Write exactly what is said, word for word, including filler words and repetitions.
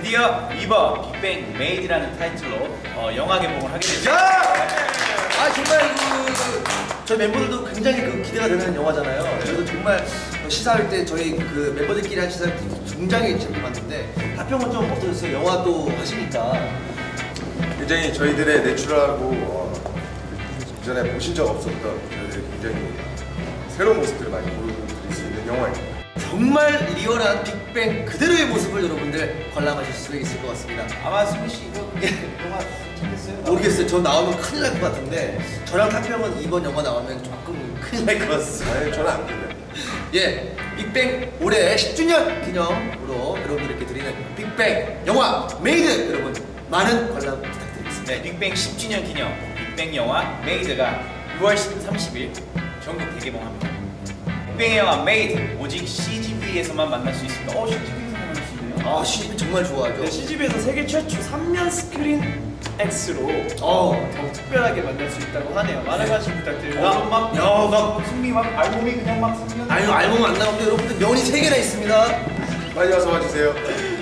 드디어 이번 빅뱅 메이드라는 타이틀로 어, 영화 개봉을 하게 됐습니다. 아 정말 그 저희 멤버들도 굉장히 그 기대가 되는 영화잖아요. 그래서 정말 시사할 때 저희 그 멤버들끼리 한 시사할 때 굉장히 재밌게 봤는데 하평은 좀 어떠셨어요? 영화 또 하시니까 굉장히 저희들의 내추럴하고 어, 이전에 보신 적 없었던 저희들의 굉장히 새로운 모습들을 많이 보여드릴 수 있는 영화입니다. 정말 리얼한 빅뱅 그대로의 모습을 여러분들 관람하실 수 있을 것 같습니다. 아마 승민 씨 이거 영화 찾겠어요? 모르겠어요. 저 나오면 큰일 날 것 같은데 저랑 탁평은 이번 영화 나오면 조금 큰일 날 것 같습니다. 아니, 저는 안 그래요. 예, 빅뱅 올해 십 주년 기념으로 여러분들께 드리는 빅뱅 영화 메이드 여러분 많은 관람 부탁드리겠습니다. 네, 빅뱅 십 주년 기념 빅뱅 영화 메이드가 유월 삼십일 전국 대개봉합니다. 빅뱅의 영화 메이드 오직 씨지비에서만 만날 수 있습니다. 어, 씨지비에서 만날 수 있네요. 아, 씨지비 정말 좋아하죠. 네, 씨지비에서 세계 최초 삼 면 스크린 X로 어, 더 특별하게 만날 수 있다고 하네요. 많은 관심 부탁드립니다. 어, 막, 야, 막 승리 막 알몸이 그냥 막 생겼네. 아유 알몸 안 나오는데 여러분들 면이 세 개나 있습니다. 빨리 와서 와주세요.